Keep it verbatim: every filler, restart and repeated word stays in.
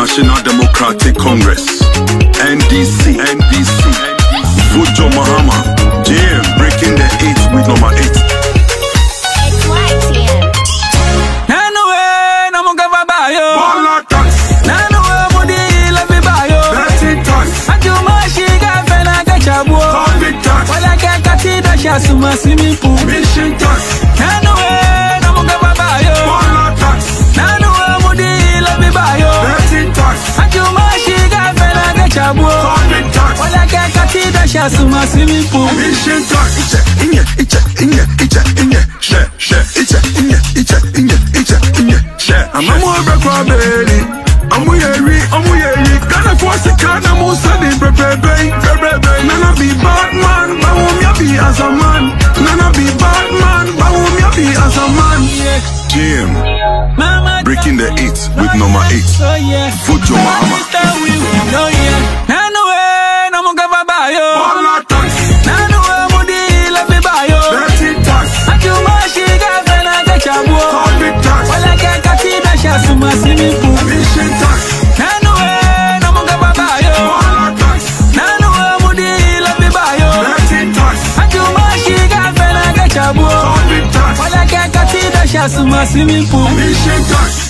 National Democratic Congress, N D C, N D C, Fujo Mahama, J M breaking the eight with number eight. It's white here. Nanu eh, namu gava bayo. Bola tax. Nanu eh, mudi lebi bayo. Betting tax. Ajuma shiga fena gachabu. Public tax. Wala kekati da shasuma simi pu. Mission tax. Nanu eh, namu gava bayo. Bola tax. Nanu eh, mudi lebi bayo. Betting tax. Ajuma shiga fena gachabu. Public tax. Wala kekati da shasuma simi pu. Mission tax. Iche, inye, iche, inye, iche, inye. Share, share, iche, inye, iche, inye, iche, inye. Share. I'm a more breakfast belly. I'm weary, I'm weary. Gonna force a car, I'm also the baby, baby. Nana be bad man, but won't you be as a man? Nana be bad man, but won't you be as a man? Jim, Mama breaking the eight with number eight. oh yeah. Fujo Mahama. Oh yeah. Nanu eh, namu gava bayo. Bola tax. Nanu eh, mudi lebi bayo. Betting tax. Ajuma shiga fena gachabu. Public tax. Wala kekati da shasuma simi pu. Mission tax. Nanu eh, namu gava bayo. Bola tax. Nanu eh, mudi lebi bayo. Betting tax. Ajuma shiga fena gachabu. Public tax. Wala kekati da shasuma simi pu. Mission tax.